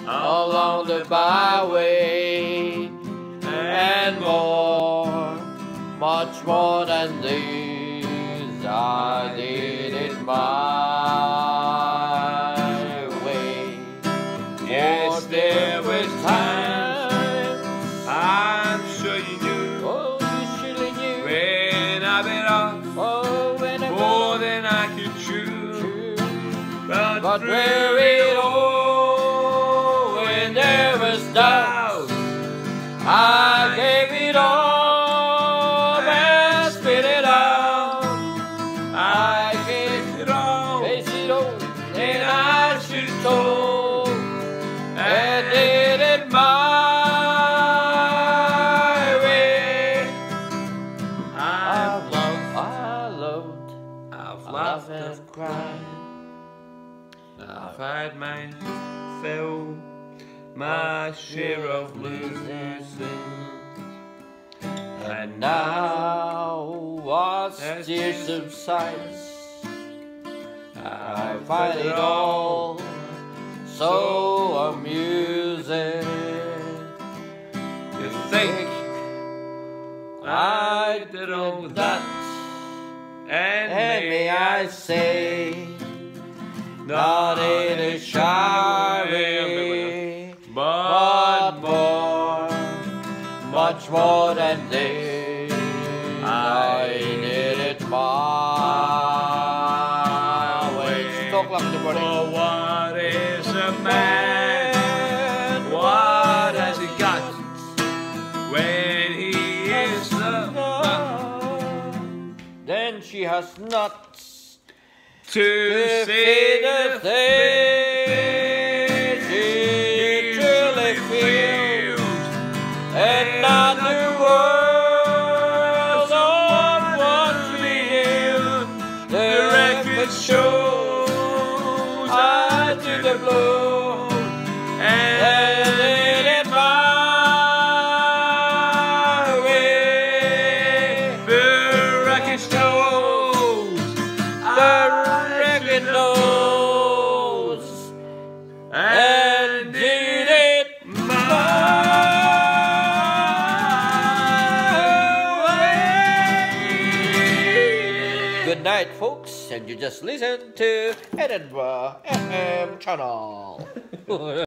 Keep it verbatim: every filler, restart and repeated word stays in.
along the byway, and more, much more than these, I did it my way. Yes, there was time, I'm sure you knew, oh, you surely knew, when I bit off oh, when I more than I could chew. true. But, But through where it it all, when there was doubt, I gave it all and spit it out. I gave it all, face it all, and I should have told, and did it my way. I've loved, I loved, I've I laughed and and cried. I've had my fill, my share of losing, And now as tears subsides, I find it all so amusing to think I did all did that, that, and and may I say, not not in a shy way, but but more, much more than this, I did it my way. Talk like everybody. For what is a man? What has he got when he is the Then she has nuts to to see the things she truly feels, and not the world of what we knew. The record shows I took the blow and did it my way. The record shows The record knows and did it my way. Good night, folks, and you just listen to Edinburgh F M channel.